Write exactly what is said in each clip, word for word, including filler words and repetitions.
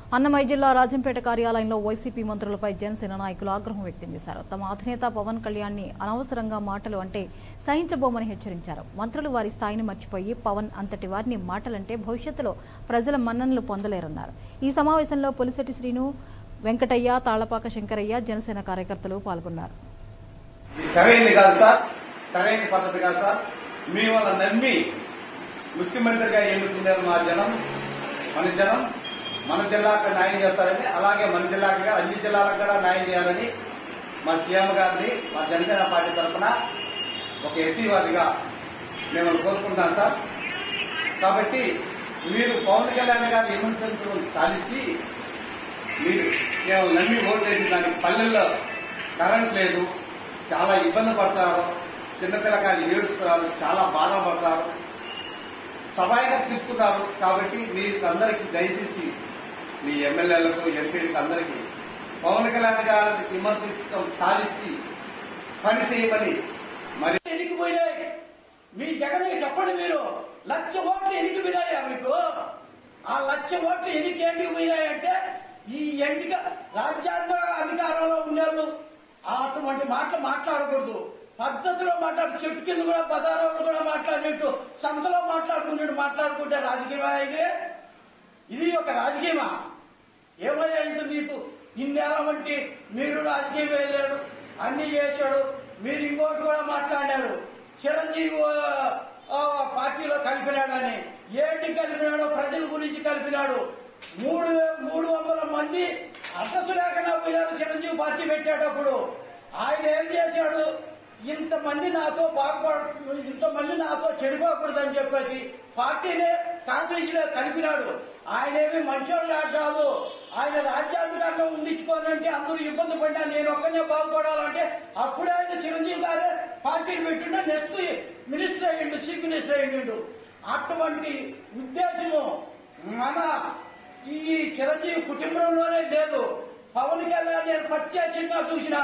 అన్నమయ్య జిల్లా రాజంపేట కార్యాలయంలో వైసీపీ మంత్రులపై జనసేన నాయకులు ఆగ్రహం వ్యక్తం చేశారు. తమ అధినేత పవన్ కళ్యాణ్ ని అనవసరంగా మాటలు అంటే సహించబోమని హెచ్చరించారు. మంత్రులు వారి స్థాయిని మర్చిపోయి పవన్ అంతటి వారిని మాటలంటే భవిష్యత్తులో ప్రజల మన్ననలు పొందలేరన్నారు. ఈ సమావేశంలో పులిశెట్టి శ్రీను, వెంకటయ్య, తాళ్లపాక శంకరయ్య, జనసేన కార్యకర్తలు పాల్గొన్నారు. సరైనది కాదు సార్, సరైన పద్ధతి కాదు సార్. మీ వల్ల నమ్మి ముఖ్యమంత్రిగా ఎన్నుకున్నారు మా జనం, మన జనం. మన జిల్లాకు న్యాయం చేస్తారని, అలాగే మన జిల్లాకి అన్ని జిల్లాలకు కూడా న్యాయం చేయాలని మా సీఎం గారిని మా జనసేన పార్టీ తరఫున ఒక ఎస్సీవాదిగా మేము కోరుకుంటాం సార్. కాబట్టి మీరు పవన్ కళ్యాణ్ గారి విమర్శించడం సాధించి మీరు మేము నమ్మి ఓటు వేసిన దానికి పల్లెల్లో కరెంట్ లేదు, చాలా ఇబ్బంది పడతారు, చిన్నపిల్లకాయలు ఏడుస్తున్నారు, చాలా బాధపడతారు, సభాయిగా తిప్పుతున్నారు. కాబట్టి మీకు అందరికీ దయచేసి మీ ఎమ్మెల్యేలకు, ఎంపీలకు అందరికీ పవన్ కళ్యాణ్ గారిని విమర్శించడం సాధించి పని చేయమని. మరి ఎనికిపోయినాయి మీ జగన్ చెప్పండి, మీరు లక్ష ఓట్లు ఎనికిపోయినాయా మీకు? ఆ లక్ష ఓట్లు ఎనికి ఎందుకు పోయినాయంటే ఈ ఎంటిక రాజ్యాంగ అధికారంలో ఉండేవాళ్ళు అటువంటి మాటలు మాట్లాడకూడదు, పద్ధతిలో మాట్లాడు. చెట్టు కింద కూడా బజారులో కూడా మాట్లాడినట్టు సంతలో మాట్లాడుకున్నట్టు మాట్లాడుకుంటే రాజకీయమా ఇది? ఇది ఒక రాజకీయమా? ఏమయ్యా ఇది మీకు? ఇన్నేళ్ళ వంటి మీరు రాజకీయం వెళ్ళాడు, అన్ని చేశాడు. మీరు ఇంకోటి కూడా మాట్లాడారు, చిరంజీవి పార్టీలో కలిపినాడని. ఏంటి కలిపినాడో ప్రజల గురించి కలిపినాడు. మూడు మూడు వందల మంది అడ్రస్ లేకుండా పోయినారు చిరంజీవి పార్టీ పెట్టేటప్పుడు. ఆయన ఏం చేశాడు? ఇంతమంది నాతో బాగుపడు, ఇంతమంది నాతో చెడిపోకూడదని చెప్పేసి పార్టీనే కాంగ్రెస్ లో కలిపినాడు. ఆయన ఏమి మంచోడు కాదు. ఆయన రాజ్యాంగంగా ఉండించుకోవాలంటే అందరూ ఇబ్బంది పడినా నేను ఒక్కనే బాగుపడాలంటే అప్పుడే ఆయన చిరంజీవి గారే పార్టీని పెట్టిండు, నెక్స్ట్ మినిస్టర్ అయ్యిండు, చీఫ్ మినిస్టర్ అయ్యిండు. అటువంటి ఉద్దేశము మన ఈ చిరంజీవి కుటుంబంలోనే లేదు. పవన్ కళ్యాణ్ నేను ప్రత్యక్షంగా చూసిన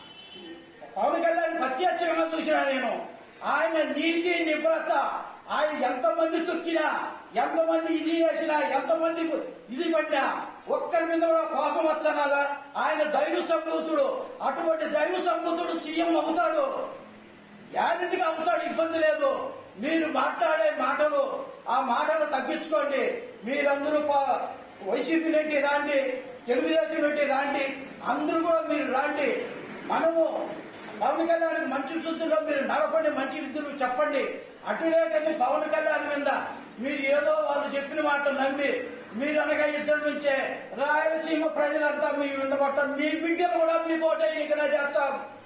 పవన్ కళ్యాణ్ ప్రత్యక్షంగా చూసినా నేను. ఆయన నీతి నిబద్ధత, ఆయన ఎంతమంది తొక్కినా, ఎంతమంది ఇది చేసినా, ఎంతమంది ఇది పడినా ఒక్కరి మీద కూడా కోపం వచ్చనాలా? ఆయన దైవ సంభూతుడు. అటువంటి దైవ సంభూతుడు సీఎం అవుతాడు, గ్యారెంటీగా అవుతాడు, ఇబ్బంది లేదు. మీరు మాట్లాడే మాటలు ఆ మాటలు తగ్గించుకోండి. మీరందరూ వైసీపీ నుండి రాండి, తెలుగుదేశం నుండి రాండి, అందరూ కూడా మీరు రాండి. మనము పవన్ కళ్యాణ్ మంచి సూచనలో మీరు నడపండి, మంచి విద్యలు చెప్పండి. అటులే కానీ పవన్ కళ్యాణ్ మీద మీరు ఏదో వాళ్ళు చెప్పిన మాట నమ్మి మీరు అనగా ఇద్దరు నుంచే రాయలసీమ ప్రజలంతా మీ ఉండబట్టారు. మీ బిడ్డలు కూడా మీ కోట ఇక్కడ చేస్తారు.